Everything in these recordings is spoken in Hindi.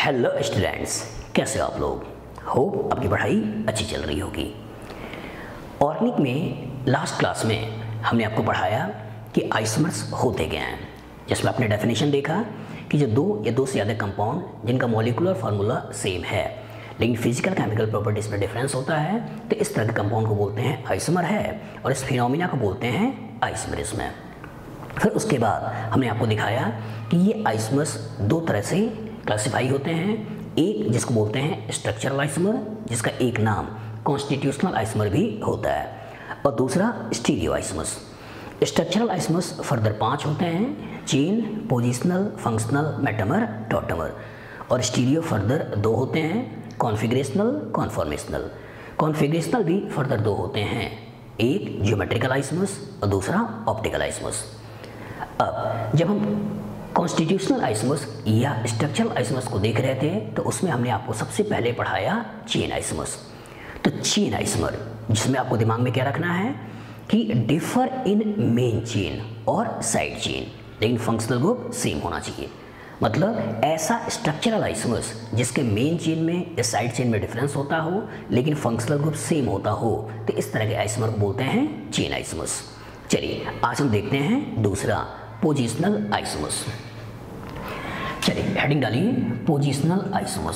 हेलो स्टूडेंट्स, कैसे हो आप लोग। होप आपकी पढ़ाई अच्छी चल रही होगी। ऑर्गेनिक में लास्ट क्लास में हमने आपको पढ़ाया कि आइसोमर्स होते क्या हैं, जिसमें आपने डेफिनेशन देखा कि जो दो या दो से ज़्यादा कंपाउंड जिनका मॉलिक्यूलर फार्मूला सेम है लेकिन फिजिकल केमिकल प्रॉपर्टीज में डिफरेंस होता है, तो इस तरह के कंपाउंड को बोलते हैं आइसोमर है और इस फिनोमिना को बोलते हैं आइसोमरिज्म। फिर उसके बाद हमने आपको दिखाया कि ये आइसोमर्स दो तरह से क्लासिफाई होते हैं। एक जिसको बोलते हैं स्ट्रक्चरल आइसोमर, जिसका एक नाम कॉन्स्टिट्यूशनल आइसोमर भी होता है, और दूसरा stereo isomers. Structural isomers further 5 होते हैं: chain, positional, functional, metamer, tautomer. और स्टीरियो फर्दर 2 होते हैं: कॉन्फिगरेशनल, कॉन्फॉर्मेशनल। कॉन्फिगरेशनल भी फर्दर 2 होते हैं, एक ज्योमेट्रिकल आइसोमर्स और दूसरा ऑप्टिकल आइसोमर्स। अब जब हम कॉन्स्टिट्यूशनल आइसोमर्स या स्ट्रक्चरल आइसोमर्स को देख रहे थे तो उसमें हमने आपको सबसे पहले पढ़ाया चेन आइसोमर्स। तो चेन आइसोमर जिसमें आपको दिमाग में क्या रखना है कि डिफर इन मेन चेन और साइड चेन, लेकिन फंक्शनल ग्रुप सेम होना चाहिए। मतलब ऐसा स्ट्रक्चरल आइसोमर्स जिसके मेन चेन में या साइड चेन में डिफरेंस होता हो लेकिन फंक्शनल ग्रुप सेम होता हो, तो इस तरह के आइसोमर को बोलते हैं चेन आइसोमर्स। चलिए आज हम देखते हैं दूसरा पोजिशनल आइसोमर्स। चलिए हेडिंग डालिए पोजिशनल आइसोमर्स।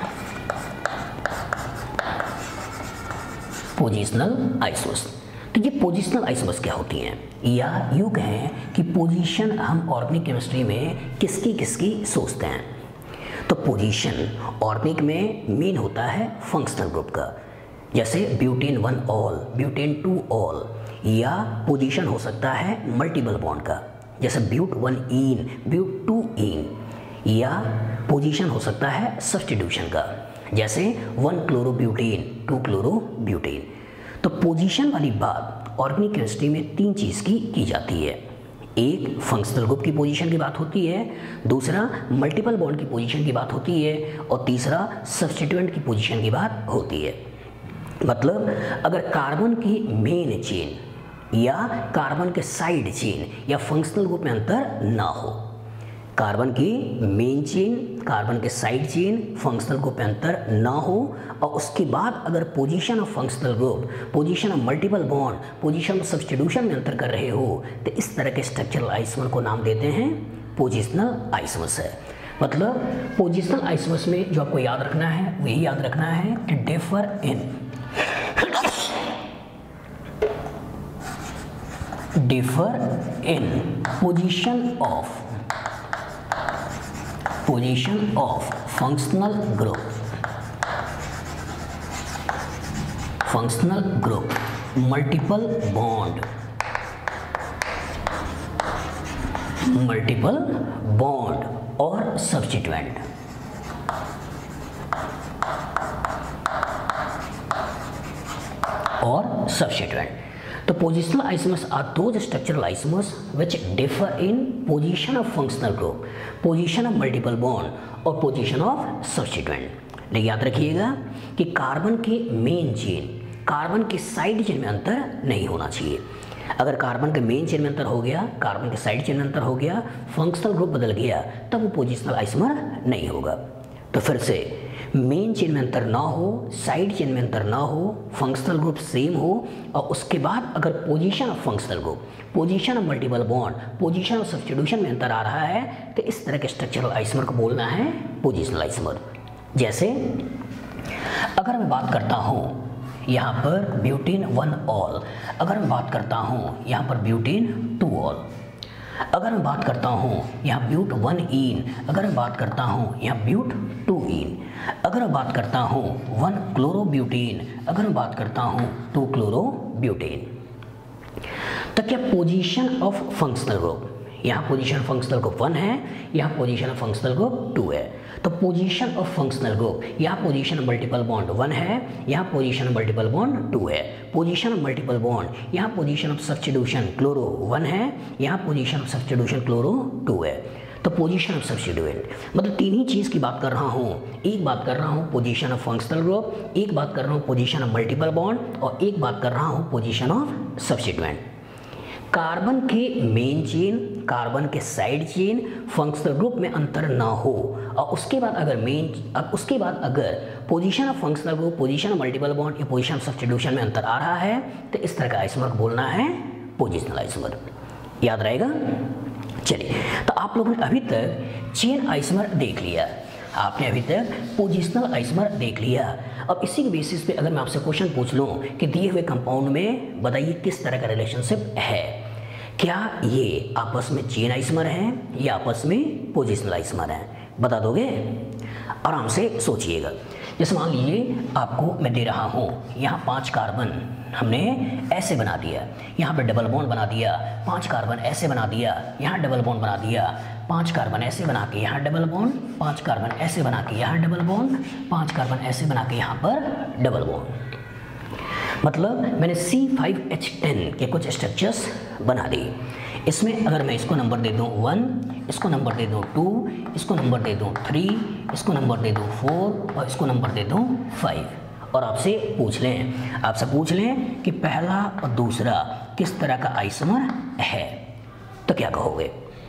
पोजिशनल आइसोमर्स, तो ये पोजिशनल आइसोमर्स क्या होती हैं, या यूँ कहें कि पोजीशन हम ऑर्गेनिक केमिस्ट्री में किसकी किसकी सोचते हैं। तो पोजीशन ऑर्गेनिक में मेन होता है फंक्शनल ग्रुप का, जैसे ब्यूटेन 1 ऑल, ब्यूटेन 2 ऑल, या पोजीशन हो सकता है मल्टीपल बॉन्ड का, जैसे ब्यूट 1 इन, ब्यूट 2 इन, या पोजीशन हो सकता है सब्स्टिट्यूशन का, जैसे 1 क्लोरोब्यूटेन 2 क्लोरोब्यूटेन। तो पोजीशन वाली बात ऑर्गेनिक केमिस्ट्री में 3 चीज़ की जाती है। एक फंक्शनल ग्रुप की पोजीशन की बात होती है, दूसरा मल्टीपल बॉन्ड की पोजीशन की बात होती है, और तीसरा सब्स्टिट्यूएंट की पोजीशन की बात होती है। मतलब अगर कार्बन की मेन चेन या कार्बन के साइड चेन या फंक्शनल ग्रुप में अंतर ना हो, कार्बन की मेन चेन, कार्बन के साइड चेन, फंक्शनल ग्रुप में अंतर ना हो, और उसके बाद अगर position of functional group, position of multiple bond, position of substitution में अंतर कर रहे हो, तो इस तरह के स्ट्रक्चरल आइसोमर को नाम देते हैं पोजिशनल आइसोमर्स है। मतलब पोजिशनल आइसोमर्स में जो आपको याद रखना है वो यही याद रखना है कि differ in position of functional group, multiple bond और सब्स्टिट्यूएंट। तो positional isomers are those structural isomers which differ in position of functional group, position of multiple bond और position of substituent। लेकिन याद रखिएगा कि कार्बन के मेन चेन, कार्बन के साइड चेन में अंतर नहीं होना चाहिए। अगर कार्बन के मेन चेन में अंतर हो गया, कार्बन के साइड चेन में अंतर हो गया, फंक्शनल ग्रुप बदल गया, तब वो पोजिशनल आइसोमर नहीं होगा। तो फिर से मेन चेन में अंतर ना हो, साइड चेन में अंतर ना हो, फंक्शनल ग्रुप सेम हो, और उसके बाद अगर position of functional group, position of multiple bond, position of substitution में अंतर आ रहा है, तो इस तरह के स्ट्रक्चरल आइसोमर को बोलना है पोजिशनल आइसोमर। जैसे अगर मैं बात करता हूँ यहाँ पर ब्यूटेन 1 ऑल, अगर मैं बात करता हूँ यहाँ पर ब्यूटेन 2 ऑल, अगर मैं बात करता हूँ यहाँ ब्यूट 1 इन, अगर मैं बात करता हूँ यहाँ ब्यूट 2 इन, अगर मैं बात करता हूँ 1 क्लोरोब्यूटेन, अगर मैं बात करता हूँ 2 क्लोरोब्यूटेन, तो क्या पोजीशन ऑफ फंक्शनल ग्रुप, यहाँ पोजीशन ऑफ फंक्शनल ग्रुप 1 है, यहाँ पोजीशन ऑफ फंक्शनल ग्रुप 2 है। तो पोजीशन ऑफ फंक्शनल ग्रुप, यहाँ पोजीशन ऑफ मल्टीपल बॉन्ड 1 है, यहाँ पोजीशन ऑफ मल्टीपल बॉन्ड 2 है। पोजीशन ऑफ मल्टीपल बॉन्ड, यहाँ पोजीशन ऑफ सब्स्टिट्यूशन क्लोरो 1 है, यहाँ पोजीशन ऑफ सब्स्टिट्यूशन क्लोरो 2 है। तो पोजीशन ऑफ सब्स्टिट्यूएंट, मतलब 3 ही चीज़ की बात कर रहा हूँ। एक बात कर रहा हूँ पोजीशन ऑफ फंक्शनल ग्रुप, एक बात कर रहा हूँ पोजीशन ऑफ मल्टीपल बॉन्ड, और एक बात कर रहा हूँ पोजीशन ऑफ सब्स्टिट्यूएंट। कार्बन के मेन चेन, कार्बन के साइड चेन फंक्शनल ग्रुप में अंतर ना हो, और उसके बाद अगर position of functional group, position of multiple bond या पोजीशन ऑफ सब्स्टिट्यूशन में अंतर आ रहा है तो इस तरह का आइसोमर को बोलना है पोजिशनल आइसोमर। याद रहेगा। चलिए, तो आप लोगों ने अभी तक चेन आइसोमर देख लिया, आपने अभी तक पोजिशनल आइसोमर देख लिया। अब इसी के बेसिस पे अगर मैं आपसे क्वेश्चन पूछ लूँ कि दिए हुए कंपाउंड में बताइए किस तरह का रिलेशनशिप है, क्या ये आपस में चेन आइसोमर हैं या आपस में पोजिशनल आइसोमर हैं, बता दोगे? आराम से सोचिएगा। जैसे मान लीजिए आपको मैं दे रहा हूँ, यहाँ 5 कार्बन हमने ऐसे बना दिया, यहाँ पे डबल बॉन्ड बना दिया, 5 कार्बन ऐसे बना दिया, यहाँ डबल बॉन्ड बना दिया, 5 कार्बन ऐसे बना के यहाँ डबल बॉन्ड, 5 कार्बन ऐसे बना के यहाँ डबल बॉन्ड, 5 कार्बन ऐसे बना के यहाँ पर डबल बॉन्ड। मतलब मैंने C5H10 के कुछ स्ट्रक्चर्स बना दिए। इसमें अगर मैं इसको नंबर दे दूँ 1, इसको नंबर दे दूँ 2, इसको नंबर दे दूँ 3, इसको नंबर दे दूँ 4 और इसको नंबर दे दूँ 5, और आपसे पूछ लें कि पहला और दूसरा किस तरह का आइसोमर है, तो क्या कहोगे?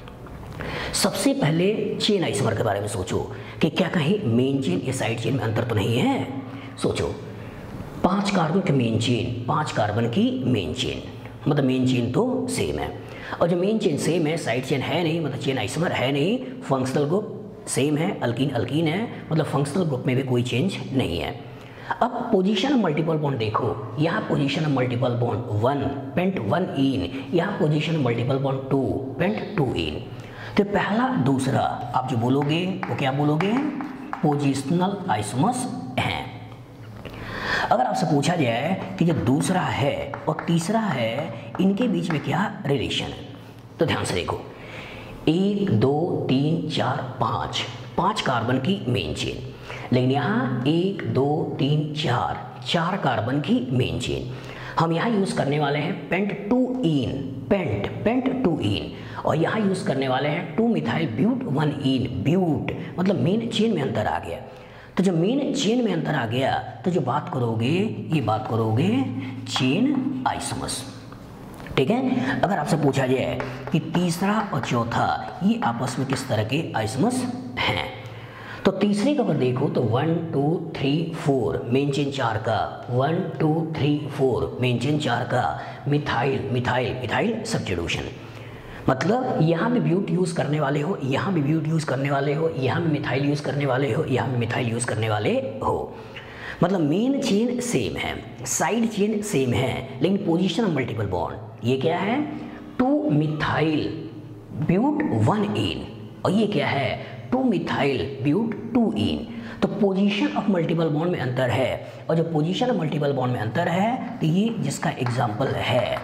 सबसे पहले चेन आइसोमर के बारे में सोचो कि क्या कहीं मेन चेन या साइड चेन में अंतर तो नहीं है। सोचो, 5 कार्बन के मेन चेन, 5 कार्बन की मेन चेन, मतलब मेन चेन तो सेम है, और जो मेन चेन सेम है, साइड चेन है नहीं, मतलब चेन आइसोमर है नहीं, फंक्शनल ग्रुप सेम है, अल्कीन अल्कीन है, मतलब फंक्शनल ग्रुप में भी कोई चेंज नहीं है। अब पोजीशन ऑफ मल्टीपल बॉन्ड देखो, यहाँ position of multiple bond 1 pent 1 ene, यहाँ position of multiple bond 2 pent 2 ene. तो पहला दूसरा आप जो बोलोगे वो क्या बोलोगे? पोजिशनल आइसोमर्स हैं। अगर आपसे पूछा जाए कि जो दूसरा है और तीसरा है, इनके बीच में क्या रिलेशन है, तो ध्यान से देखो, 1 2 3 4 5 कार्बन की मेन चेन, लेकिन यहाँ 1 2 3 4 कार्बन की मेन चेन। हम यहाँ यूज़ करने वाले हैं पेंट 2 इन, पेंट 2 इन, और यहाँ यूज़ करने वाले हैं 2 मिथाइल ब्यूट 1 इन, ब्यूट मतलब मेन चेन में अंतर आ गया। तो जब मेन चेन में अंतर आ गया तो जो बात करोगे, ये बात करोगे चेन आइसोमर्स। ठीक है। अगर आपसे पूछा जाए कि तीसरा और चौथा ये आपस में किस तरह के आइसोमर्स हैं, तो तीसरे का अगर देखो तो 1 2 3 4 मेन चेन 4 का, 1 2 3 4 मेन चेन 4 का मिथाइल सब्स्टिट्यूशन, मतलब यहाँ भी ब्यूट यूज़ करने वाले हो, यहाँ भी ब्यूट यूज़ करने वाले हो, यहाँ भी मिथाइल यूज़ करने वाले हो, यहाँ भी मिथाइल यूज़ करने वाले हो। मतलब मेन चेन सेम है, साइड चेन सेम है, लेकिन पोजीशन ऑफ मल्टीपल बॉन्ड ये क्या है? 2 मिथाइल ब्यूट 1 इन, और ये क्या है? 2 मिथाइल ब्यूट 2 इन। तो पोजीशन ऑफ मल्टीपल बॉन्ड में अंतर है, और जो पोजीशन ऑफ मल्टीपल बॉन्ड में अंतर है तो ये जिसका एग्जाम्पल है,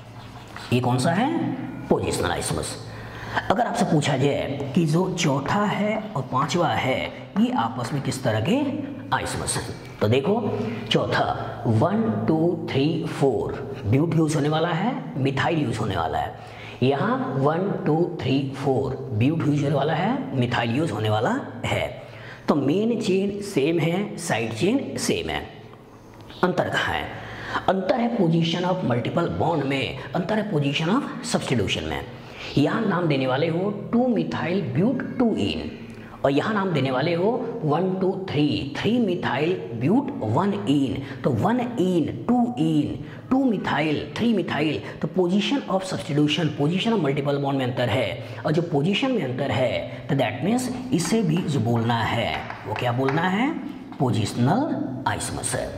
ये कौन सा है? Positional isomers. अगर आपसे पूछा जाए कि जो चौथा है और पांचवा है ये आपस में किस तरह के आइसोमर्स हैं, तो देखो चौथा 1 2 3 4 ब्यूट यूज होने वाला है, मिथाइल यूज होने वाला है। यहाँ 1 2 3 4 ब्यूट यूज होने वाला है, मिथाइल यूज होने वाला है। तो मेन चेन सेम है, साइड चेन सेम है। अंतर कहाँ है? अंतर है पोजीशन ऑफ मल्टीपल बॉन्ड में, अंतर है पोजीशन ऑफ सब्स्टिट्यूशन में। यहाँ नाम देने वाले हो 2 मिथाइल ब्यूट 2 इन, और यहाँ नाम देने वाले हो 1 2 3 मिथाइल ब्यूट 1 इन। तो 1 इन 2 इन 2 मिथाइल 3 मिथाइल, तो position of substitution, position of multiple bond में अंतर है, और जो पोजीशन में अंतर है तो दैट मीन्स इसे भी जो बोलना है वो क्या बोलना है? पोजिशनल आइसोमर्स है।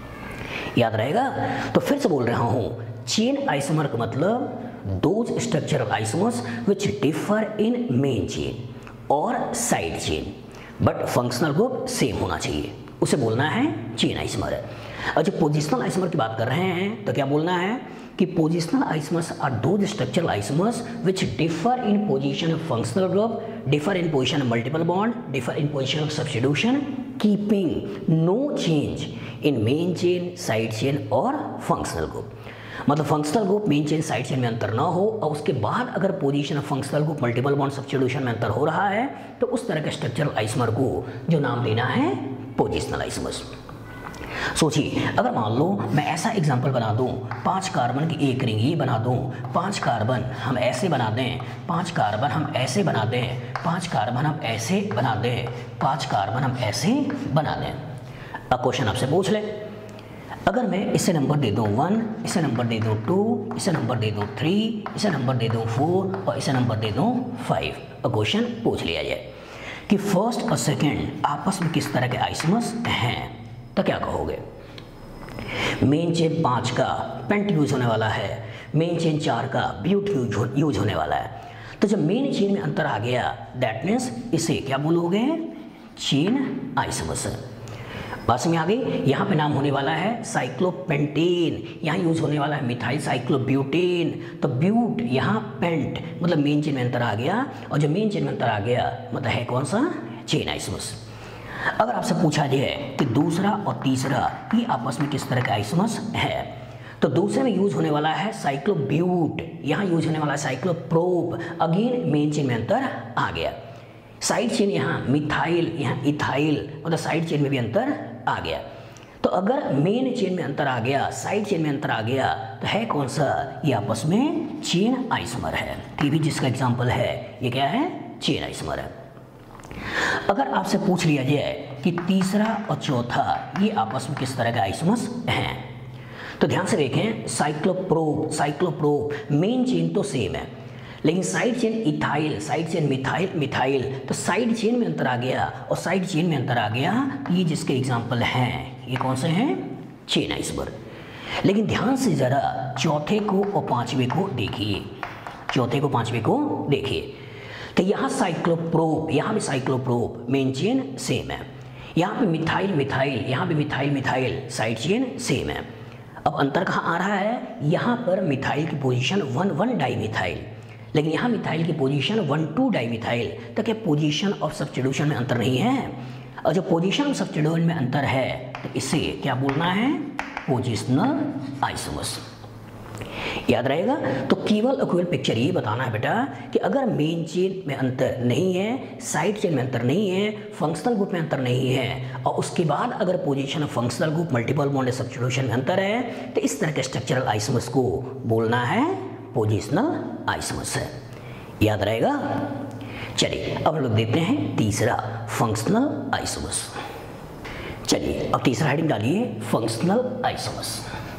याद रहेगा? तो फिर से बोल रहा हूँ, चेन आइसोमर का मतलब those structural isomers which differ in main chain और side chain but functional group same होना चाहिए, उसे बोलना है चेन आइसोमर है। और जब पोजिशनल आइसोमर की बात कर रहे हैं तो क्या बोलना है कि positional isomers are those structural isomers which differ in position of functional group, differ in position of multiple bond, differ in position of substitution, keeping no change in main chain, side chain और फंक्शनल ग्रुप। मतलब functional group main chain side chain में अंतर ना हो, और उसके बाद अगर position of functional group multiple bond substitution में अंतर हो रहा है तो उस तरह के स्ट्रक्चरल आइसोमर को जो नाम देना है पोजिशनल आइसोमर्स। सोचिए, अगर मान लो मैं ऐसा एग्जाम्पल बना दूं, 5 कार्बन की एक रिंग ये बना दूं, 5 कार्बन हम ऐसे बना दें, 5 कार्बन हम ऐसे बना दें, 5 कार्बन हम ऐसे बना दें, 5 कार्बन हम ऐसे बना दें। अब क्वेश्चन आपसे पूछ ले, अगर मैं इसे नंबर दे दूं 1, इसे नंबर दे दूं 2, इसे नंबर दे दूं 3, इसे नंबर दे दूं 4 और इसे नंबर दे दूं 5, और क्वेश्चन पूछ लिया जाए कि फर्स्ट और सेकंड आपस में किस तरह के आइसोमर्स हैं, तो क्या कहोगे? मेन चेन 5 का पेंट यूज होने वाला है, मेन चेन 4 का ब्यूट यूज होने वाला है। तो जब मेन चेन में अंतर आ गया, दैट मीन्स इसे क्या बोलोगे? Chain isomers. बात समझ आ गई? यहाँ पे नाम होने वाला है साइक्लोपेंटेन, यहाँ यूज होने वाला है मिथाइल साइक्लोब्यूटेन। तो ब्यूट यहाँ पेंट मतलब मेन चेन में अंतर आ गया, और जब मेन चेन में अंतर आ गया मतलब है कौन सा? Chain isomers. अगर आपसे पूछा जाए कि दूसरा और तीसरा ये आपस में किस तरह के आइसोमर्स है, तो दूसरे में यूज होने वाला है साइक्लोब्यूट, यहाँ यूज होने वाला है साइक्लोप्रोप। अगेन मेन चेन में अंतर आ गया। साइड चेन यहाँ मिथाइल, यहाँ इथाइल, मतलब साइड चेन में भी अंतर आ गया। तो अगर मेन चेन में अंतर आ गया, साइड चेन में अंतर आ गया, तो है कौन सा? ये आपस में चेन आइसोमर है। ये भी जिसका एग्जाम्पल है, ये क्या है? चेन आइसोमर है। अगर आपसे पूछ लिया जाए कि तीसरा और चौथा ये आपस में किस तरह के आइसोमर्स हैं, तो ध्यान से देखें, साइक्लोप्रोप मेन चेन तो सेम है, लेकिन side chain ethyl, side chain methyl, तो साइड चेन में अंतर आ गया और साइड चेन में अंतर आ गया। ये जिसके एग्जाम्पल हैं, ये कौन से हैं? Chain isomer. लेकिन ध्यान से जरा चौथे को और पांचवे को देखिए, चौथे को पांचवे को देखिए। तो यहाँ साइक्लोप्रोप, यहाँ भी साइक्लोप्रोप, मेन चेन सेम है। यहाँ पे मिथाइल, यहाँ भी मिथाइल, साइड चेन सेम है। अब अंतर कहाँ आ रहा है? यहाँ पर मिथाइल की पोजीशन 1,1 डाइमिथाइल, लेकिन यहाँ मिथाइल की पोजीशन 1,2 डाइमिथाइल। तो क्या पोजीशन ऑफ सब्स्टिट्यूशन में अंतर नहीं है? और जो पोजीशन ऑफ सब्स्टिट्यूशन में अंतर है, तो इसे क्या बोलना है? Positional isomers. याद रहेगा? तो केवल इक्वल पिक्चर ये बताना है बेटा कि अगर मेन चेन में अंतर नहीं है, साइड चेन में अंतर नहीं है, फंक्शनल ग्रुप में अंतर नहीं है, और उसके बाद अगर position of functional group multiple bond substitution में अंतर है, तो इस तरह के स्ट्रक्चरल आइसोमर्स को बोलना है पोजिशनल आइसोमर्स है। याद रहेगा? चलिए अब लोग देखते हैं तीसरा, फंक्शनल आइसोमर्स। चलिए अब तीसरा हेडिंग डालिए, फंक्शनल आइसोमर्स।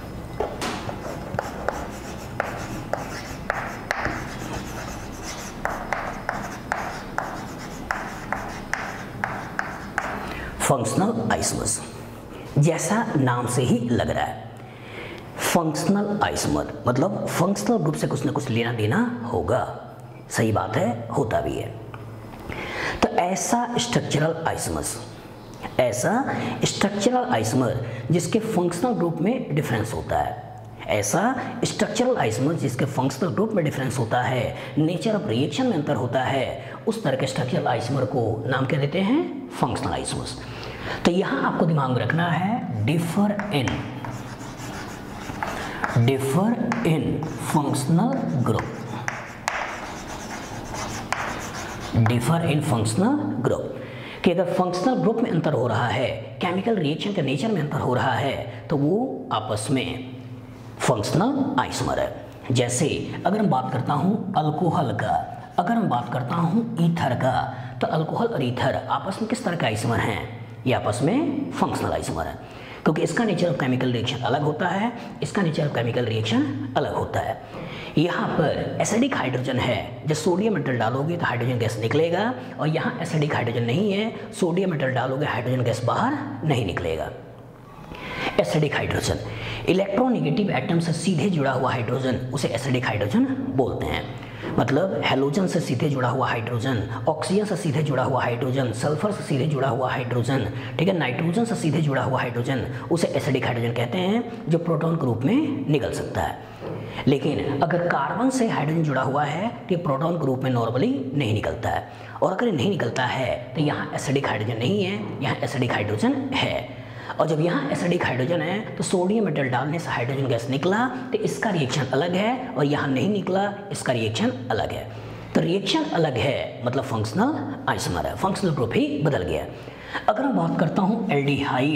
फंक्शनल आइसोमर्स, जैसा नाम से ही लग रहा है, फंक्शनल आइसोमर मतलब फंक्शनल ग्रुप से कुछ ना कुछ लेना देना होगा। सही बात है, होता भी है। तो ऐसा स्ट्रक्चरल आइसोमर जिसके फंक्शनल ग्रुप में डिफरेंस होता है, ऐसा स्ट्रक्चरल आइसोमर जिसके फंक्शनल ग्रुप में डिफरेंस होता है, नेचर ऑफ रिएक्शन में अंतर होता है, उस तरह के स्ट्रक्चरल आइसोमर को नाम क्या देते हैं? Functional isomers. तो यहां आपको दिमाग में रखना है differ in functional group, differ in functional group, कि अगर फंक्शनल ग्रुप में अंतर हो रहा है, केमिकल रिएक्शन के नेचर में अंतर हो रहा है, तो वो आपस में फंक्शनल आइसोमर है। जैसे अगर मैं बात करता हूं अल्कोहल का, अगर मैं बात करता हूं ईथर का, तो अल्कोहल और ईथर आपस में किस तरह का आइसोमर हैं? ये आपस में फंक्शनल आइसोमर है, क्योंकि इसका नेचर ऑफ केमिकल रिएक्शन अलग होता है, इसका नेचर ऑफ केमिकल रिएक्शन अलग होता है। यहाँ पर एसिडिक हाइड्रोजन है, जब सोडियम मेटल डालोगे तो हाइड्रोजन गैस निकलेगा, और यहाँ एसिडिक हाइड्रोजन नहीं है, सोडियम मेटल डालोगे हाइड्रोजन गैस बाहर नहीं निकलेगा। एसिडिक हाइड्रोजन, इलेक्ट्रोनेगेटिव एटम से सीधे जुड़ा हुआ हाइड्रोजन, उसे एसिडिक हाइड्रोजन बोलते हैं। मतलब हैलोजन से सीधे जुड़ा हुआ हाइड्रोजन, ऑक्सीजन से सीधे जुड़ा हुआ हाइड्रोजन, सल्फर से सीधे जुड़ा हुआ हाइड्रोजन, ठीक है, नाइट्रोजन से सीधे जुड़ा हुआ हाइड्रोजन, उसे एसिडिक हाइड्रोजन कहते हैं, जो प्रोटॉन के रूप में निकल सकता है। लेकिन अगर कार्बन से हाइड्रोजन जुड़ा हुआ है तो ये प्रोटॉन के रूप में नॉर्मली नहीं निकलता है, और अगर नहीं निकलता है तो यहाँ एसिडिक हाइड्रोजन नहीं है, यहाँ एसिडिक हाइड्रोजन है। और जब यहाँ एसिडिक हाइड्रोजन है तो सोडियम मेटल डालने से हाइड्रोजन गैस निकला, तो इसका रिएक्शन अलग है, और यहाँ नहीं निकला, इसका रिएक्शन अलग है। तो रिएक्शन अलग है मतलब फंक्शनल आइसोमर है, फंक्शनल ग्रुप ही बदल गया। अगर मैं बात करता हूँ एल्डिहाइड,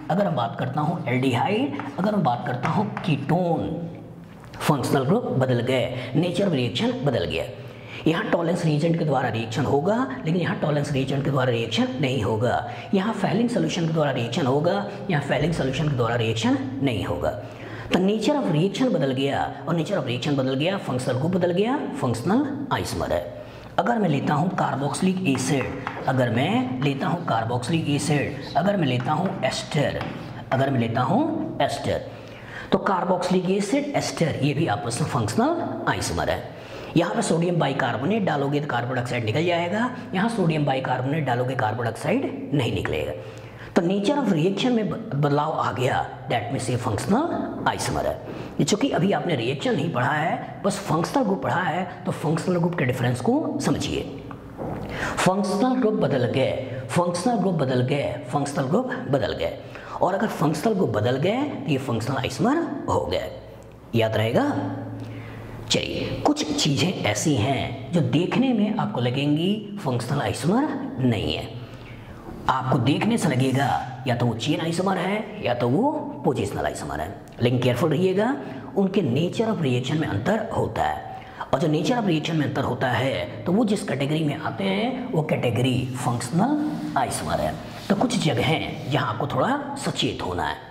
अगर मैं बात करता हूँ एल्डिहाइड, अगर मैं बात करता हूँ कीटोन, फंक्शनल ग्रुप बदल गए, नेचर ऑफ रिएक्शन बदल गया। यहाँ टॉलेंस रिएजेंट के द्वारा रिएक्शन होगा, लेकिन यहाँ टॉलेंस रिएजेंट के द्वारा रिएक्शन नहीं होगा। यहाँ फैलिंग सोल्यूशन के द्वारा रिएक्शन होगा, यहाँ फैलिंग सोल्यूशन के द्वारा रिएक्शन नहीं होगा। तो नेचर ऑफ रिएक्शन बदल गया, और नेचर ऑफ रिएक्शन बदल गया, फंक्शनल ग्रुप बदल गया, फंक्शनल आइसोमर है। अगर मैं लेता हूँ कार्बोक्सिलिक एसिड, अगर मैं लेता हूँ कार्बोक्सिलिक एसिड, अगर मैं लेता हूँ एस्टर, अगर मैं लेता हूँ एस्टर, तो कार्बोक्सिलिक एसिड, एस्टर, ये भी आपस में फंक्शनल आइसोमर है। यहाँ पे सोडियम बाइकार्बोनेट डालोगे तो कार्बन डाइऑक्साइड निकल जाएगा, यहाँ सोडियम बाइकार्बोनेट डालोगे कार्बन डाइऑक्साइड नहीं निकलेगा। तो नेचर ऑफ रिएक्शन में बदलाव आ गया, दैट मीन्स ये फंक्शनल आइसोमर है। चूंकि अभी आपने रिएक्शन नहीं पढ़ा है, बस फंक्शनल ग्रुप पढ़ा है, तो फंक्शनल ग्रुप के डिफरेंस को समझिए। फंक्शनल ग्रुप बदल गए, फंक्शनल ग्रुप बदल गए, फंक्शनल ग्रुप बदल गए, और अगर फंक्शनल ग्रुप बदल गए तो ये फंक्शनल आइसोमर हो गए। याद रहेगा? चलिए, कुछ चीज़ें ऐसी हैं जो देखने में आपको लगेंगी फंक्शनल आइसोमर नहीं है। आपको देखने से लगेगा या तो वो चेन आइसोमर है या तो वो पोजिशनल आइसोमर है, लेकिन केयरफुल रहिएगा, उनके नेचर ऑफ रिएक्शन में अंतर होता है। और जो नेचर ऑफ रिएक्शन में अंतर होता है तो वो जिस कैटेगरी में आते हैं वो कैटेगरी फंक्शनल आइसोमर है। तो कुछ जगह हैं जहाँ आपको थोड़ा सचेत होना है,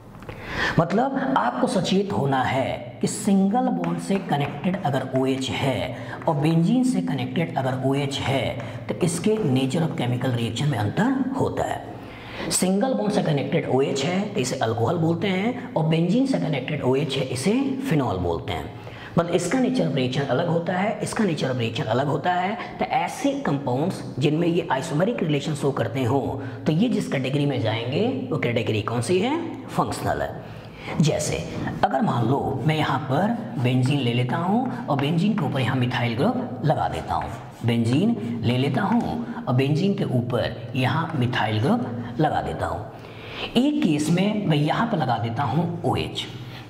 मतलब आपको सचेत होना है कि सिंगल बॉन्ड से कनेक्टेड अगर OH है और बेंजीन से कनेक्टेड अगर OH है तो इसके नेचर ऑफ केमिकल रिएक्शन में अंतर होता है। सिंगल बॉन्ड से कनेक्टेड OH है तो इसे अल्कोहल बोलते हैं, और बेंजीन से कनेक्टेड OH है इसे फिनॉल बोलते हैं। मतलब इसका नेचर ऑफ रिएक्शन अलग होता है, इसका नेचर ऑफ रिएक्शन अलग होता है। तो ऐसे कंपाउंड्स जिनमें ये आइसोमेरिक रिलेशन शो करते हो तो ये जिस कैटेगरी में जाएंगे वो कैटेगरी कौन सी है? फंक्शनल है। जैसे अगर मान लो मैं यहाँ पर बेंजीन ले लेता हूँ और बेंजीन के ऊपर यहाँ मिथाइल ग्रुप लगा देता हूँ, बेंजीन ले लेता हूँ और बेंजीन के ऊपर यहाँ मिथाइल ग्रुप लगा देता हूँ। एक केस में मैं यहाँ पर लगा देता हूँ OH,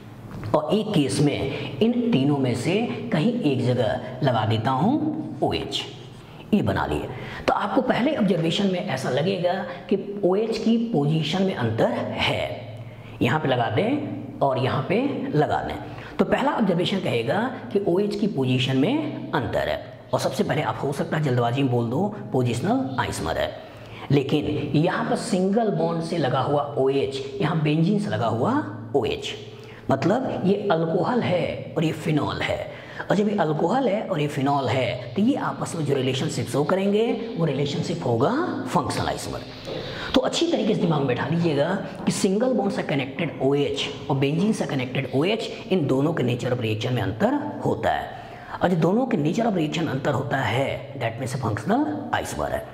और एक केस में इन तीनों में से कहीं एक जगह लगा देता हूँ OH। ये बना लिए। तो आपको पहले ऑब्जर्वेशन में ऐसा लगेगा कि OH की पोजीशन में अंतर है, यहाँ पे लगा दें और यहाँ पे लगा दें। तो पहला ऑब्जर्वेशन कहेगा कि OH की पोजीशन में अंतर है, और सबसे पहले आप हो सकता है जल्दबाजी में बोल दो पोजिशनल आइसोमर है, लेकिन यहाँ पर सिंगल बॉन्ड से लगा हुआ OH, यहाँ बेंजीन से लगा हुआ OH, मतलब ये अल्कोहल है और ये फिनॉल है। और जब ये अल्कोहल है और ये फिनॉल है तो ये आपस में जो रिलेशनशिप शो करेंगे वो रिलेशनशिप होगा फंक्शनल आइसोमर। तो अच्छी तरीके से दिमाग में बैठा लीजिएगा कि सिंगल बॉन्ड से कनेक्टेड OH और बेंजीन से कनेक्टेड OH, इन दोनों के नेचर ऑफ रिएक्शन में अंतर होता है, और जो दोनों के नेचर ऑफ रिएक्शन अंतर होता है दैट मीन्स फंक्शनल आइसोमर है।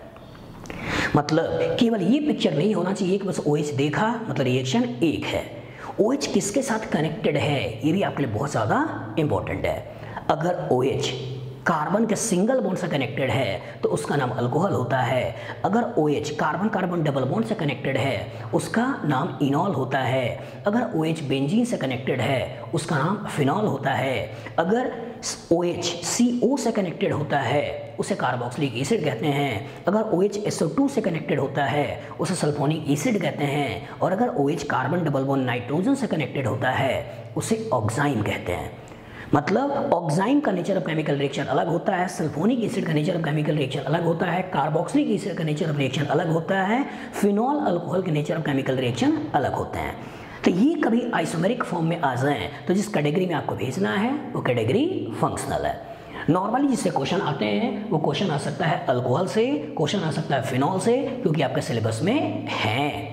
मतलब केवल ये पिक्चर नहीं होना चाहिए कि बस OH देखा मतलब रिएक्शन एक है। OH किसके साथ कनेक्टेड है ये भी आपके लिए बहुत ज़्यादा इंपॉर्टेंट है। अगर OH कार्बन के सिंगल बॉन्ड से कनेक्टेड है तो उसका नाम अल्कोहल होता है। अगर OH carbon carbon double bond से कनेक्टेड है उसका नाम इनॉल होता है। अगर OH बेंजीन से कनेक्टेड है उसका नाम फिनॉल होता है। अगर OH CO से कनेक्टेड होता है उसे कार्बोक्सिलिक एसिड कहते हैं। अगर OH SO2 से कनेक्टेड होता है उसे सल्फोनिक एसिड कहते हैं। और अगर OH carbon double bond nitrogen से कनेक्टेड होता है उसे ऑक्साइन कहते हैं। मतलब ऑक्साइन का नेचर ऑफ केमिकल रिएक्शन अलग होता है, सल्फोनिक एसिड का नेचर ऑफ केमिकल रिएक्शन अलग होता है, कार्बोक्सिलिक एसिड का नेचर ऑफ रिएक्शन अलग होता है, फिनॉल अल्कोहल के नेचर ऑफ केमिकल रिएक्शन अलग होते हैं। तो ये कभी आइसोमेरिक फॉर्म में आ जाएं तो जिस कैटेगरी में आपको भेजना है वो कैटेगरी फंक्शनल है। नॉर्मली जिससे क्वेश्चन आते हैं वो क्वेश्चन आ सकता है अल्कोहल से, क्वेश्चन आ सकता है फिनॉल से, क्योंकि आपके सिलेबस में है।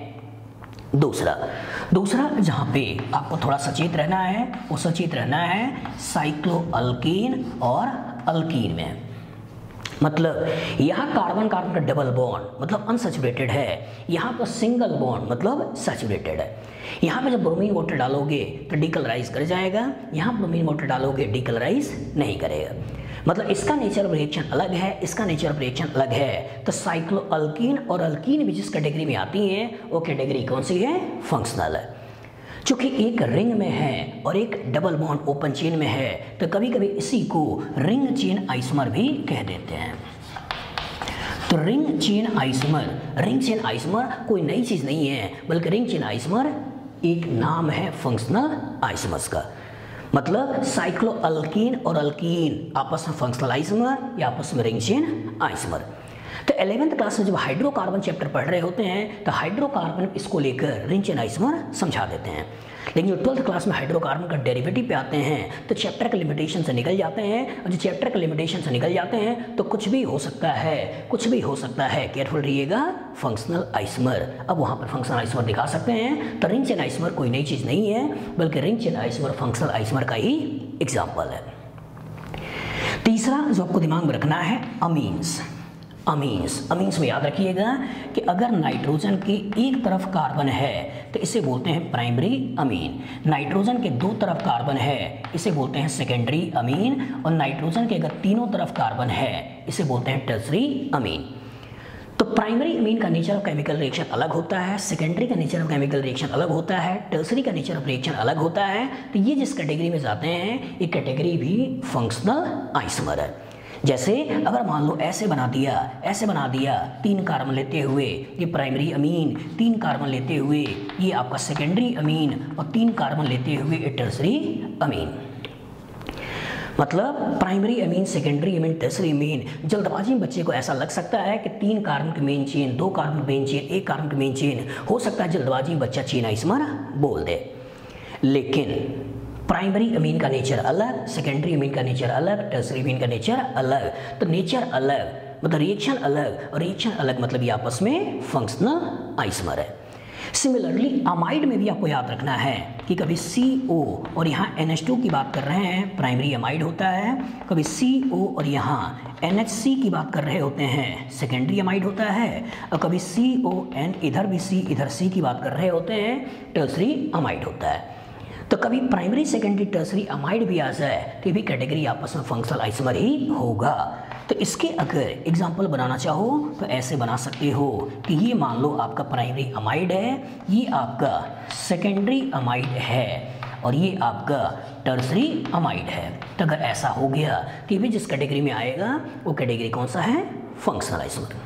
दूसरा जहाँ पे आपको थोड़ा सचेत रहना है वो सचेत रहना है साइक्लोअल्कीन और अल्कीन में। मतलब यहाँ कार्बन कार्बन का डबल बॉन्ड मतलब अनसैचुरेटेड है, यहाँ पर सिंगल बॉन्ड मतलब सैचुरेटेड है। यहाँ पे जब ब्रोमीन वाटर डालोगे तो डीकलराइज कर जाएगा, यहाँ ब्रोमीन वाटर डालोगे डीकलराइज नहीं करेगा। मतलब इसका नेचर ऑफ रिएक्शन अलग है, इसका नेचर ऑफ रिएक्शन अलग है। तो साइक्लोअल्कीन और अल्कीन भी जिस कैटेगरी में आती हैं वो कैटेगरी कौन सी है? फंक्शनल है। चूंकि एक रिंग में है और एक डबल बॉन्ड ओपन चेन में है तो कभी कभी इसी को रिंग चेन आइसोमर भी कह देते हैं। तो तो रिंग चेन आइसोमर कोई नई चीज़ नहीं है, बल्कि रिंग चेन आइसोमर एक नाम है फंक्शनल आइसोमर्स का। मतलब साइक्लोअल्कीन और अल्कीन आपस में फंक्शनल आइसोमर या आपस में रिंग चेन आइसोमर। तो 11th क्लास में जब हाइड्रोकार्बन चैप्टर पढ़ रहे होते हैं तो हाइड्रोकार्बन इसको लेकर रिंग चेन आइसोमर समझा देते हैं। लेकिन जो 12th क्लास में हाइड्रोकार्बन का डेरिवेटिव पे आते हैं तो चैप्टर के लिमिटेशन से निकल जाते हैं, और जो चैप्टर के लिमिटेशन से निकल जाते हैं तो कुछ भी हो सकता है, केयरफुल रहिएगा, फंक्शनल आइसोमर। अब वहाँ पर फंक्शनल आइसोमर दिखा सकते हैं, तो रिंग चेन आइसोमर कोई नई चीज़ नहीं है, बल्कि ring chain isomer functional isomer का ही एग्जाम्पल है। तीसरा जो आपको दिमाग में रखना है, अमीन्स में याद रखिएगा कि अगर नाइट्रोजन की एक तरफ कार्बन है तो इसे बोलते हैं प्राइमरी अमीन, नाइट्रोजन के दो तरफ कार्बन है इसे बोलते हैं सेकेंडरी अमीन, और नाइट्रोजन के अगर तीनों तरफ कार्बन है इसे बोलते हैं टर्सरी अमीन। तो प्राइमरी अमीन का नेचर ऑफ केमिकल रिएक्शन अलग होता है, सेकेंडरी का नेचर ऑफ केमिकल रिएक्शन अलग होता है, टर्सरी का नेचर ऑफ रिएक्शन अलग होता है। तो ये जिस कैटेगरी में जाते हैं ये कैटेगरी भी फंक्शनल आइसोमर है। जैसे अगर मान लो ऐसे बना दिया 3 कार्बन लेते हुए ये प्राइमरी अमीन, 3 कार्बन लेते हुए ये आपका सेकेंडरी अमीन, और 3 कार्बन लेते हुए ये टर्सरी अमीन। मतलब primary amine, secondary amine, tertiary amine. जल्दबाजी में बच्चे को ऐसा लग सकता है कि 3 कार्बन की मेन चेन, 2 कार्बन की मेन चेन, 1 कार्बन की मेन चेन, हो सकता है जल्दबाजी में बच्चा चेन आइसोमर बोल दे। लेकिन प्राइमरी अमीन का नेचर अलग, सेकेंडरी अमीन का नेचर अलग, टर्सरी अमीन का नेचर अलग। तो नेचर अलग मतलब रिएक्शन अलग, और रिएक्शन अलग मतलब ये आपस में फंक्शनल आइसोमर है। सिमिलरली अमाइड में भी आपको याद रखना है कि कभी CO और यहाँ NH2 की बात कर रहे हैं, प्राइमरी अमाइड होता है, कभी CO और यहाँ NHC की बात कर रहे होते हैं, सेकेंडरी अमाइड होता है, और कभी CON इधर भी C इधर C की बात कर रहे होते हैं, टर्सरी अमाइड होता है। तो कभी प्राइमरी, सेकेंडरी, टर्सरी अमाइड भी आ जाए तो ये भी कैटेगरी आपस में फंक्शनल आइसोमर ही होगा। तो इसके अगर एग्जाम्पल बनाना चाहो तो ऐसे बना सकते हो कि ये मान लो आपका प्राइमरी अमाइड है, ये आपका सेकेंडरी अमाइड है, और ये आपका टर्सरी अमाइड है। तो अगर ऐसा हो गया तो ये भी जिस कैटेगरी में आएगा वो कैटेगरी कौन सा है, फंक्शनल आइसोमर।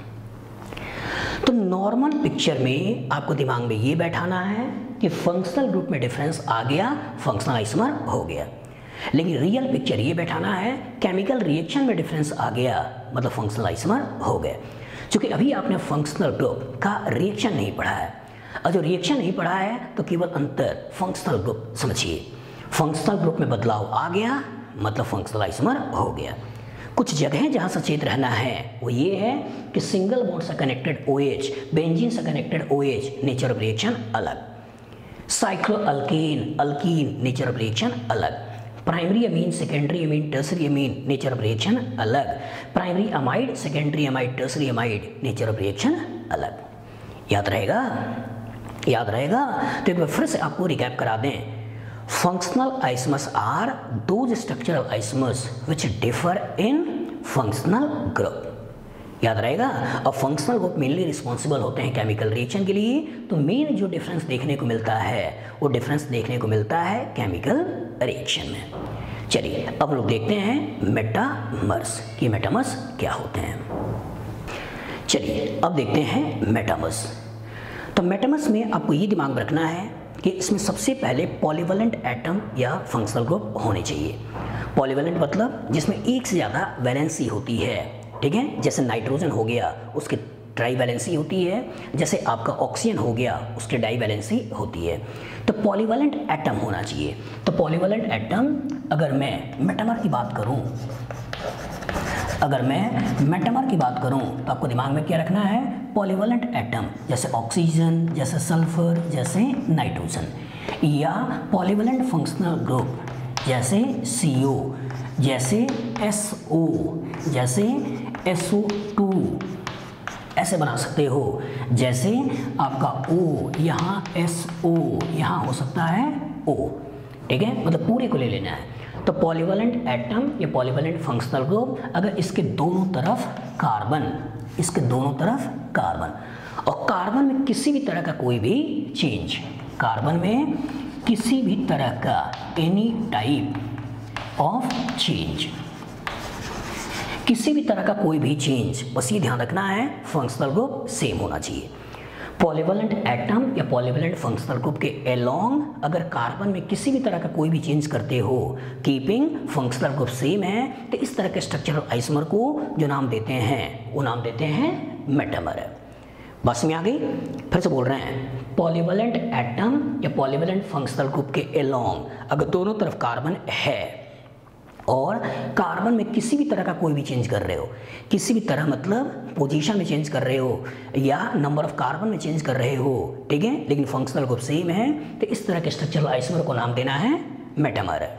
तो नॉर्मल पिक्चर में आपको दिमाग में ये बैठाना है कि फंक्शनल ग्रुप में डिफरेंस आ गया, फंक्शनल आइसोमर हो गया। लेकिन रियल पिक्चर ये बैठाना है केमिकल रिएक्शन में डिफरेंस आ गया मतलब फंक्शनल आइसोमर हो गए। क्योंकि अभी आपने फंक्शनल ग्रुप का रिएक्शन नहीं पढ़ा है, और जो रिएक्शन नहीं पढ़ा है तो केवल अंतर फंक्शनल ग्रुप समझिए। फंक्शनल ग्रुप में बदलाव आ गया मतलब फंक्शनल आइसोमर हो गया। कुछ जगहें जहाँ सचेत रहना है वो ये है कि सिंगल बॉन्ड से कनेक्टेड OH, बेंजीन से connected OH, nature of reaction अलग, cycloalkene, alkene, nature of reaction अलग, primary amine, secondary amine, tertiary amine, nature of reaction अलग, primary amide, secondary amide, tertiary amide, nature of reaction अलग। याद रहेगा? तो एक बार फिर से आपको रिकैप करा दें। Functional isomers are those structural isomers which differ in functional group. याद रहेगा? और फंक्शनल ग्रुप मेनली रिस्पॉन्सिबल होते हैं केमिकल रिएक्शन के लिए। तो मेन जो डिफरेंस देखने को मिलता है वो डिफरेंस देखने को मिलता है केमिकल रिएक्शन में। चलिए अब लोग देखते हैं मेटामर्स कि मेटामर्स क्या होते हैं। चलिए अब देखते हैं मेटामर्स। तो मेटामर्स में आपको ये दिमाग में रखना है कि इसमें सबसे पहले पॉलीवैलेंट एटम या फंक्शनल ग्रुप होने चाहिए। पॉलीवैलेंट मतलब जिसमें एक से ज़्यादा वैलेंसी होती है, ठीक है। जैसे नाइट्रोजन हो गया उसकी ट्राई वैलेंसी होती है, जैसे आपका ऑक्सीजन हो गया उसकी डाई वैलेंसी होती है। तो पॉलीवैलेंट एटम होना चाहिए। तो पॉलीवैलेंट एटम अगर मैं मेटामर की बात करूं तो आपको दिमाग में क्या रखना है, पॉलीवैलेंट एटम जैसे ऑक्सीजन, जैसे सल्फर, जैसे नाइट्रोजन, या पॉलीवैलेंट फंक्शनल ग्रुप जैसे CO, जैसे SO, जैसे SO2, ऐसे बना सकते हो। जैसे आपका O यहाँ SO, यहाँ हो सकता है O, ठीक है, मतलब पूरे को ले लेना है। तो पॉलीवैलेंट एटम या पॉलीवैलेंट फंक्शनल ग्रुप अगर इसके दोनों तरफ कार्बन, और कार्बन में किसी भी तरह का कोई भी चेंज, कार्बन में किसी भी तरह का एनी टाइप ऑफ चेंज, किसी भी तरह का कोई भी चेंज, बस ये ध्यान रखना है फंक्शनल ग्रुप सेम होना चाहिए। पॉलीवैलेंट एटम या पॉलीवैलेंट फंक्शनल ग्रुप के अलोंग अगर कार्बन में किसी भी तरह का कोई भी चेंज करते हो, कीपिंग फंक्शनल ग्रुप सेम है, तो इस तरह के स्ट्रक्चरल आइसोमर को जो नाम देते हैं वो नाम देते हैं मेटामर। बस में आ गई, फिर से बोल रहे हैं पॉलीवैलेंट एटम या पॉलीवैलेंट फंक्शनल ग्रुप के अलोंग अगर दोनों तरफ कार्बन है और कार्बन में किसी भी तरह का कोई भी चेंज कर रहे हो, किसी भी तरह मतलब पोजीशन में चेंज कर रहे हो या नंबर ऑफ कार्बन में चेंज कर रहे हो, ठीक है, लेकिन फंक्शनल ग्रुप सेम है, तो इस तरह के स्ट्रक्चरल आइसोमर को नाम देना है मेटामर।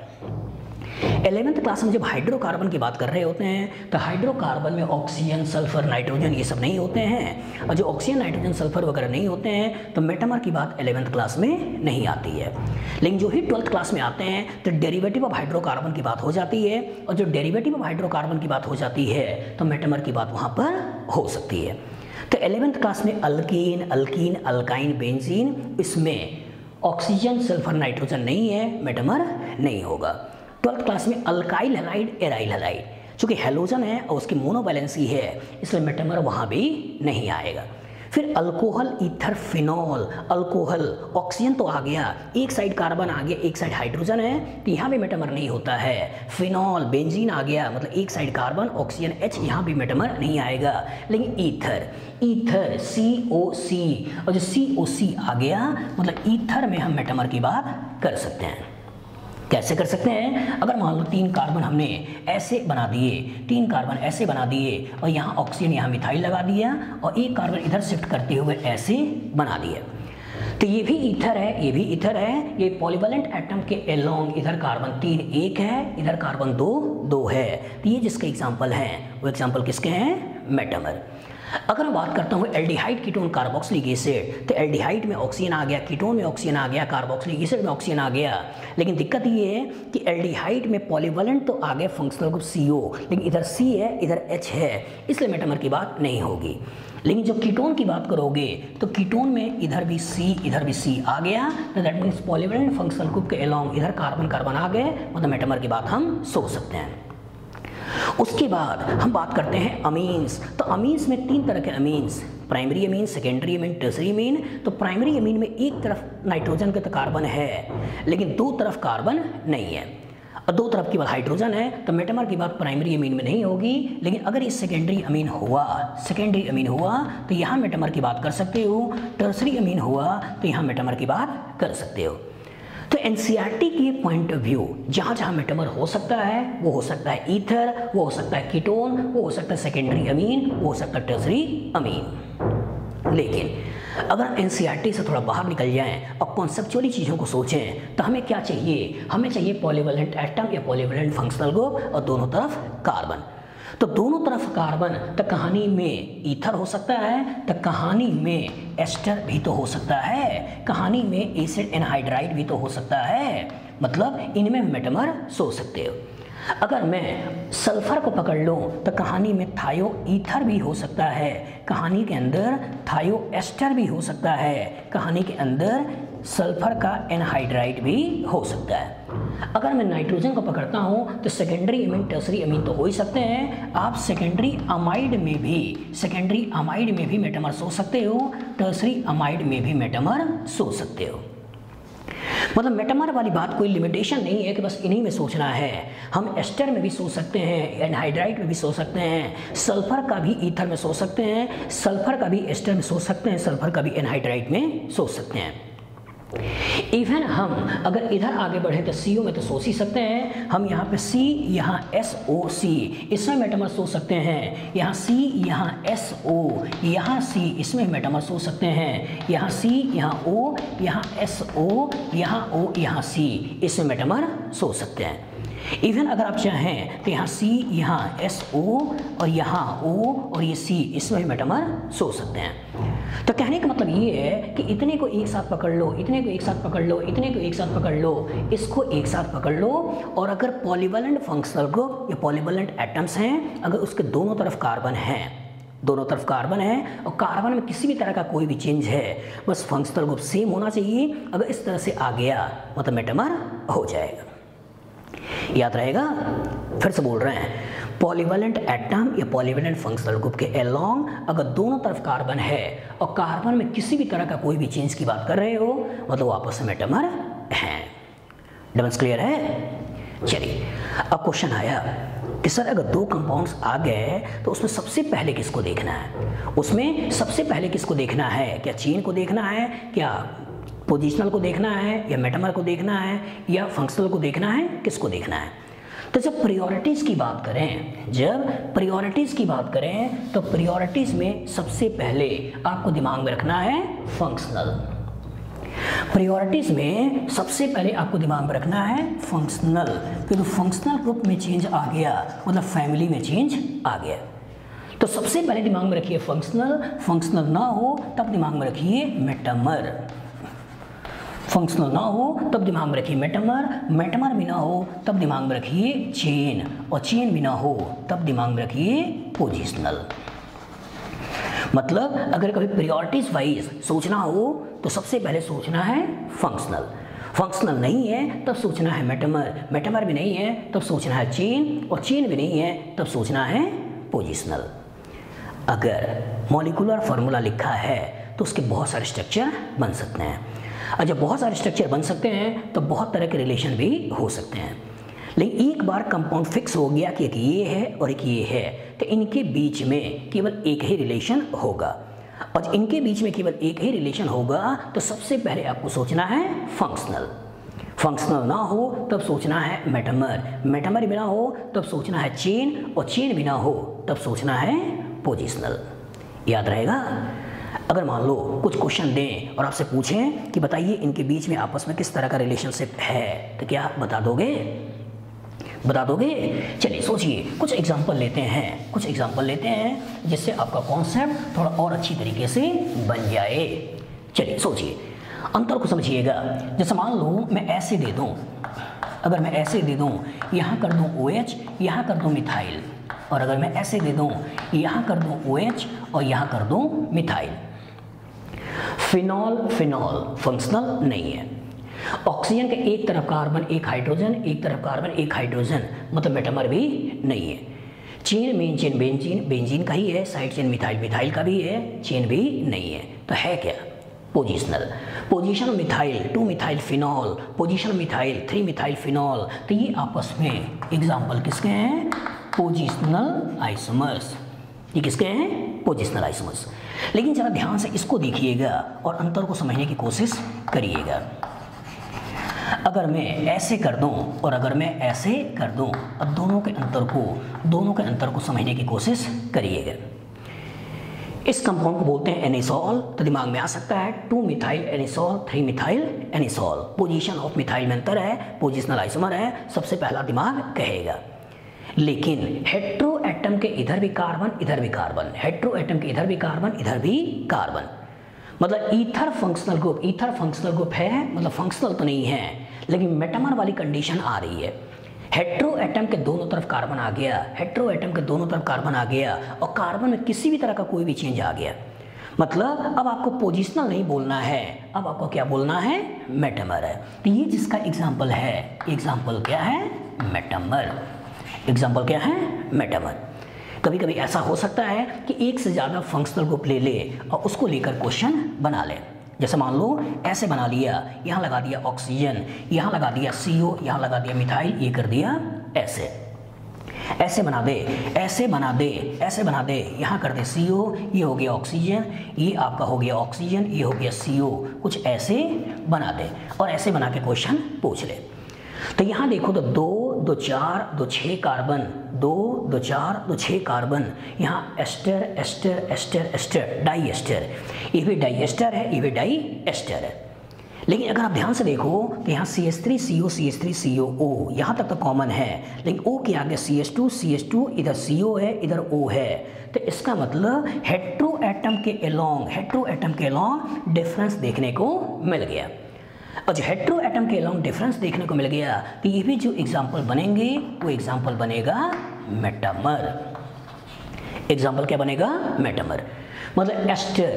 11th क्लास में जब हाइड्रोकार्बन की बात कर रहे होते हैं तो हाइड्रोकार्बन में ऑक्सीजन, सल्फर, नाइट्रोजन ये सब नहीं होते हैं, और जो ऑक्सीजन, नाइट्रोजन, सल्फर वगैरह नहीं होते हैं तो मेटामर की बात 11th क्लास में नहीं आती है। लेकिन जो ही 12th क्लास में आते हैं तो डेरिवेटिव ऑफ हाइड्रोकार्बन की बात हो जाती है, और जो डेरिवेटिव ऑफ हाइड्रोकार्बन की बात हो जाती है तो मेटामर की बात वहाँ पर हो सकती है। तो 11th क्लास में अल्कीन, अल्कीन, अल्काइन, बेंजीन, इसमें ऑक्सीजन, सल्फर, नाइट्रोजन नहीं है, मेटामर नहीं होगा। 12th क्लास में अल्काइल हैलाइड, एराइल हैलाइड, चूँकि हेलोजन है और उसकी मोनोवैलेंसी है इसलिए मेटामर वहाँ भी नहीं आएगा। फिर alcohol, ether, phenol, alcohol, oxygen तो आ गया, एक साइड कार्बन आ गया, एक साइड हाइड्रोजन है तो यहाँ भी मेटामर नहीं होता है। फिनॉल, बेंजीन आ गया, मतलब एक साइड कार्बन, ऑक्सीजन H, यहाँ भी मेटामर नहीं आएगा। लेकिन ईथर, ईथर COC, और जो COC आ गया मतलब ईथर में हम मेटामर की बात कर सकते हैं। कैसे कर सकते हैं? अगर मान लो 3 कार्बन हमने ऐसे बना दिए, 3 कार्बन ऐसे बना दिए और यहाँ ऑक्सीजन, यहाँ मिथाइल लगा दिया और एक कार्बन इधर शिफ्ट करते हुए ऐसे बना दिया, तो ये भी ईथर है, ये भी ईथर है। ये पॉलीवैलेंट एटम के अलोंग इधर कार्बन 3 1 है, इधर कार्बन 2 2 है, तो ये जिसके एग्जाम्पल हैं वो एग्जाम्पल किसके हैं? मेटामर। अगर मैं बात करता हूँ एल्डिहाइड, कीटोन, कार्बोक्सिलिक एसिड, तो एल्डिहाइड में ऑक्सीजन आ गया, कीटोन में ऑक्सीजन आ गया, कार्बोक्सिलिक एसिड में ऑक्सीजन आ गया। लेकिन दिक्कत ये है कि एल्डिहाइड में पॉलीवैलेंट तो आ गया फंक्शनल ग्रुप CO, लेकिन इधर C है, इधर H है, इसलिए मेटामर की बात नहीं होगी। लेकिन जब कीटोन की बात करोगे तो कीटोन में इधर भी C, इधर भी C आ गया, तो that means polyvalent functional group के अलोंग इधर कार्बन कार्बन आ गए, मतलब मेटामर की बात हम सोच सकते हैं। उसके बाद हम बात करते हैं अमीन्स। तो अमीन्स में 3 तरह के amines, primary amine, secondary amine, tertiary amine. तो प्राइमरी अमीन में एक तरफ नाइट्रोजन के तो कार्बन है लेकिन 2 तरफ कार्बन नहीं है, और 2 तरफ केवल हाइड्रोजन है, तो मेटामर की बात प्राइमरी अमीन में नहीं होगी। लेकिन अगर ये सेकेंडरी अमीन हुआ, सेकेंडरी अमीन हुआ तो यहाँ मेटामर की बात कर सकते हो, टर्सरी अमीन हुआ तो यहाँ मेटामर की बात कर सकते हो। तो एनसीईआरटी के पॉइंट ऑफ व्यू जहाँ जहाँ मेटामर हो सकता है वो हो सकता है ईथर, वो हो सकता है कीटोन, वो हो सकता है सेकेंडरी अमीन, वो हो सकता है टर्सरी अमीन। लेकिन अगर एनसीईआरटी से थोड़ा बाहर निकल जाएं और कॉन्सेप्चुअली चीज़ों को सोचें तो हमें क्या चाहिए? हमें चाहिए पॉलीवैलेंट एटम या पॉलीवैलेंट फंक्शनल ग्रुप और दोनों तरफ कार्बन। तो दोनों तरफ कार्बन, तो कहानी में ईथर हो सकता है, तो कहानी में एस्टर भी तो हो सकता है, कहानी में एसिड एनहाइड्राइड भी तो हो सकता है, मतलब इनमें मेटामर सोच सकते हो। अगर मैं सल्फर को पकड़ लूँ तो कहानी में थायो ईथर भी हो सकता है, कहानी के अंदर थायो एस्टर भी हो सकता है, कहानी के अंदर सल्फर का एनहाइड्राइड भी हो सकता है। अगर मैं नाइट्रोजन को पकड़ता हूँ तो सेकेंडरी अमीन, टर्सरी अमीन तो हो ही सकते हैं। आप सेकेंडरी अमाइड में भी मेटामर सोच सकते हो, टर्सरी अमाइड में भी मेटामर सोच सकते हो। मतलब मेटामर वाली बात कोई लिमिटेशन नहीं है कि बस इन्हीं में सोचना है। हम एस्टर में भी सोच सकते हैं, एनहाइड्राइड में भी सोच सकते हैं, सल्फर का भी ईथर में सोच सकते हैं, सल्फर का भी एस्टर में सोच सकते हैं, सल्फर का भी एनहाइड्राइड में सोच सकते हैं। इवन हम अगर इधर आगे बढ़े तो CO में तो सोच ही सकते हैं। हम यहाँ पे C, यहाँ SOC, इसमें मेटामर सोच सकते हैं। यहाँ C, यहाँ SO, यहाँ C, इसमें मेटामर सोच सकते हैं। यहाँ C, यहाँ O, यहाँ SO, यहाँ O, यहाँ C, इसमें मेटामर सोच सकते हैं। इवन अगर आप चाहें तो यहाँ C, यहाँ SO और यहाँ O और ये C, इसमें मेटामर सोच सकते हैं। तो कहने का मतलब ये है कि इतने को एक साथ पकड़ लो, इतने को एक साथ पकड़ लो, इतने को एक साथ पकड़ लो, इसको एक साथ पकड़ लो, और अगर पॉलीवैलेंट फंक्शनल ग्रुप या पॉलीवैलेंट एटम्स हैं, अगर उसके दोनों तरफ कार्बन है, दोनों तरफ कार्बन है और कार्बन में किसी भी तरह का कोई भी चेंज है, बस फंक्शनल ग्रुप सेम होना चाहिए। अगर इस तरह से आ गया मतलब मेटामर हो जाएगा। याद रहेगा? फिर से बोल रहे हैं, पॉलीवेलेंट एटम या पॉलीवेलेंट फंक्शनल ग्रुप के अलोंग अगर दोनों तरफ कार्बन है और कार्बन में किसी भी तरह का कोई भी चेंज की बात कर रहे हो मतलब वो आपस में मेटामर हैं। डिफरेंस क्लियर है? चलिए अब क्वेश्चन आया कि सर अगर दो कंपाउंड्स आ गए तो उसमें सबसे पहले किसको देखना है? उसमें सबसे पहले किसको देखना है? क्या चेन को देखना है, क्या पोजिशनल को देखना है, या मेटामर को देखना है, या फंक्शनल को देखना है? किसको देखना है? तो जब प्रायोरिटीज़ की बात करें तो प्रायोरिटीज़ में सबसे पहले आपको दिमाग में रखना है फंक्शनल। प्रायोरिटीज़ में सबसे पहले आपको दिमाग में रखना है फंक्शनल, क्योंकि फंक्शनल ग्रुप में चेंज आ गया मतलब फैमिली में चेंज आ गया। तो सबसे पहले दिमाग में रखिए फंक्शनल, फंक्शनल ना हो तब दिमाग में रखिए मेटामर, फंक्शनल ना हो तब दिमाग में रखिए मेटामर, मेटामर भी ना हो तब दिमाग में रखिए चेन, और चेन भी ना हो तब दिमाग में रखिए पोजिशनल। मतलब अगर कभी प्रायोरिटीज वाइज सोचना हो तो सबसे पहले सोचना है फंक्शनल, फंक्शनल नहीं है तब सोचना है मेटामर, मेटामर भी नहीं है तब सोचना है चेन, और चेन भी नहीं है तब सोचना है पोजिशनल। अगर मॉलिक्यूलर फार्मूला लिखा है तो उसके बहुत सारे स्ट्रक्चर बन सकते हैं, और जब बहुत सारे स्ट्रक्चर बन सकते हैं तो बहुत तरह के रिलेशन भी हो सकते हैं। लेकिन एक बार कंपाउंड फिक्स हो गया कि एक ये है और एक ये है तो इनके बीच में केवल एक ही रिलेशन होगा, और इनके बीच में केवल एक ही रिलेशन होगा तो सबसे पहले आपको सोचना है फंक्शनल, फंक्शनल ना हो तब सोचना है मेटामर, मेटामर भी ना हो तब सोचना है चेन, और चेन भी ना हो तब सोचना है पोजिशनल। याद रहेगा? अगर मान लो कुछ क्वेश्चन दें और आपसे पूछें कि बताइए इनके बीच में आपस में किस तरह का रिलेशनशिप है तो क्या आप बता दोगे? बता दोगे? चलिए सोचिए, कुछ एग्जांपल लेते हैं जिससे आपका कॉन्सेप्ट थोड़ा और अच्छी तरीके से बन जाए। चलिए सोचिए, अंतर को समझिएगा। जैसे मान लो मैं ऐसे दे दूं, अगर मैं ऐसे दे दूं यहाँ कर दूं OH, यहाँ कर दूं मिथाइल, और अगर मैं ऐसे दे दूं यहाँ कर दूं OH और यहाँ कर दूं मिथाइल। फिनॉल फंक्शनल नहीं है। ऑक्सीजन के एक तरफ कार्बन एक हाइड्रोजन, एक तरफ कार्बन एक हाइड्रोजन, मतलब मेटामर भी नहीं है। चेन मेन चेन बेंजीन का ही है, साइड चेन मिथाइल का भी है, चेन भी नहीं है। तो है क्या? Positional. Position methyl 2 methyl phenol, position methyl 3 methyl phenol. तो ये आपस में एग्जाम्पल किसके हैं? Positional isomers. ये किसके हैं? Positional isomers. लेकिन जरा ध्यान से इसको देखिएगा और अंतर को समझने की कोशिश करिएगा। अगर मैं ऐसे कर दूं और अगर मैं ऐसे कर दूं, अब दोनों के अंतर को समझने की कोशिश करिएगा। इस कंपाउंड को बोलते हैं एनिसॉल, तो दिमाग में आ सकता है 2 methyl anisole 3 methyl anisole. Position of methyl में अंतर है, पोजिशनल आइसोमर है, सबसे पहला दिमाग कहेगा। लेकिन हेट्रो एटम के इधर भी कार्बन इधर भी कार्बन, हेट्रो एटम के इधर भी कार्बन इधर भी कार्बन, मतलब ईथर फंक्शनल ग्रुप है, मतलब फंक्शनल तो नहीं है लेकिन मेटामर वाली कंडीशन आ रही है। हेट्रो एटम के दोनों तरफ कार्बन आ गया, और कार्बन में किसी भी तरह का कोई भी चेंज आ गया, मतलब अब आपको पोजिशनल नहीं बोलना है, अब आपको क्या बोलना है? मेटामर है। तो ये जिसका एग्जाम्पल है, एग्जाम्पल क्या है? मेटामर। एग्जाम्पल क्या है? मेटामर। कभी कभी ऐसा हो सकता है कि एक से ज़्यादा फंक्शनल ग्रुप ले ले और उसको लेकर क्वेश्चन बना ले। जैसे मान लो ऐसे बना लिया, यहाँ लगा दिया ऑक्सीजन, यहाँ लगा दिया CO, यहाँ लगा दिया मिथाइल, ये कर दिया ऐसे बना दे, यहाँ कर दे CO, ये हो गया ऑक्सीजन, ये आपका हो गया ऑक्सीजन, ये हो गया CO, कुछ ऐसे बना दे और ऐसे बना के क्वेश्चन पूछ ले। तो यहाँ देखो तो 2 2 4 2 6 कार्बन, 2 2 4 2 6 कार्बन, यहाँ एस्टर डाई एस्टर, ये भी डाई एस्टर है, ये भी डाई एस्टर है। लेकिन अगर आप ध्यान से देखो तो यहाँ CH3CO, यहाँ तक तो कॉमन है, लेकिन O के आगे CH2, इधर CO है, इधर O है। तो इसका मतलब हेट्रो एटम के अलोंग डिफरेंस देखने को मिल गया। और जो हेट्रो एटम के अलोंग डिफरेंस देखने को मिल गया तो ये भी जो एग्जाम्पल बनेंगे वो एग्जाम्पल बनेगा मेटामर। एग्जाम्पल क्या बनेगा? मेटामर। मतलब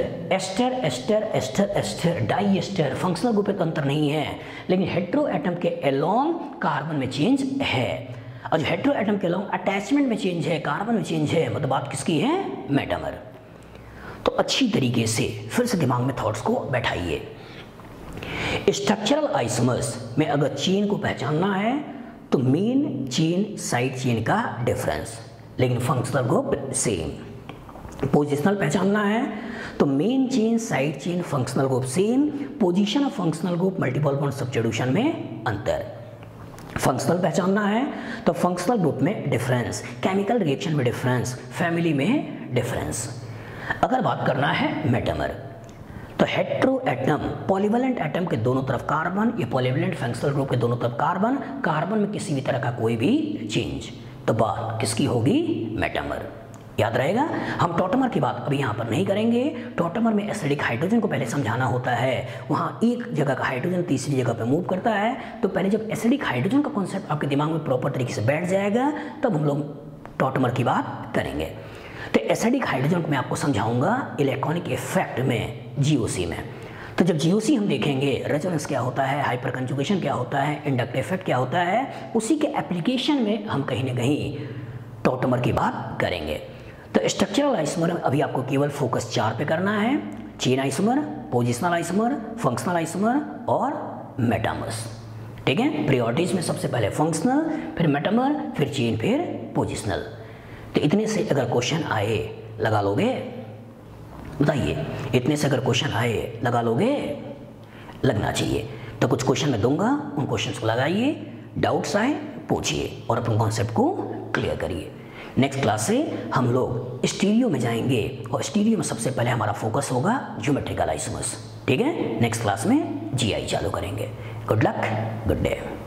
ester di ester functional group में तो अंतर नहीं है, लेकिन हेट्रो एटम के अलोंग कार्बन में चेंज है। और जो हेटेरो एटम के अलावा अटैचमेंट में चेंज है, कार्बन में चेंज है, मतलब बात किसकी है? मेटामर। तो अच्छी तरीके से फिर से दिमाग में थॉट्स को बैठाइए। स्ट्रक्चरल आइसोमर्स में अगर चेन को पहचानना है तो मेन चेन साइड चेन का डिफरेंस, लेकिन फंक्शनल ग्रुप सेम। पोजिशनल पहचानना है तो main chain side chain functional group same, position of functional group multiple bond substitution में अंतर। फंक्शनल पहचानना है तो फंक्शनल ग्रुप में डिफरेंस, केमिकल रिएक्शन में डिफरेंस, फैमिली में डिफरेंस। अगर बात करना है मेटामर तो हेटेरो एटम पॉलीवेलेंट एटम के दोनों तरफ कार्बन, ये पॉलीवेलेंट फंक्शनल ग्रुप के दोनों तरफ कार्बन, कार्बन में किसी भी तरह का कोई भी चेंज, तो बात किसकी होगी? मेटामर। याद रहेगा। हम टॉटमर की बात अभी यहाँ पर नहीं करेंगे। टॉटमर में एसिडिक हाइड्रोजन को पहले समझाना होता है, वहाँ एक जगह का हाइड्रोजन तीसरी जगह पे मूव करता है, तो पहले जब एसिडिक हाइड्रोजन का कॉन्सेप्ट आपके दिमाग में प्रॉपर तरीके से बैठ जाएगा तब हम लोग टॉटमर की बात करेंगे। तो एसिडिक हाइड्रोजन को मैं आपको समझाऊंगा इलेक्ट्रॉनिक इफेक्ट में, जीओसी में। तो जब जीओसी हम देखेंगे, रेजोनेंस क्या होता है, हाइपर कंजुगेशन क्या होता है, इंडक्टिव इफेक्ट क्या होता है, उसी के एप्लीकेशन में हम कहीं ना कहीं टॉटमर की बात करेंगे। तो स्ट्रक्चरल आइसोमर अभी आपको केवल फोकस 4 पे करना है, chain isomer, positional isomer, functional isomer और मेटामर्स। ठीक है, प्रायोरिटीज में सबसे पहले फंक्शनल, फिर मेटामर, फिर चेन, फिर पोजिशनल। तो इतने से अगर क्वेश्चन आए लगा लोगे? बताइए, इतने से अगर क्वेश्चन आए लगा लोगे? लगना चाहिए। तो कुछ क्वेश्चन मैं दूंगा, उन क्वेश्चंस को लगाइए, डाउट्स आए पूछिए और अपने कॉन्सेप्ट को क्लियर करिए। नेक्स्ट क्लास से हम लोग स्टीरियो में जाएंगे और स्टीरियो में सबसे पहले हमारा फोकस होगा ज्योमेट्रिकल आइसोमर्स। ठीक है, नेक्स्ट क्लास में जीआई चालू करेंगे। Good luck, good day.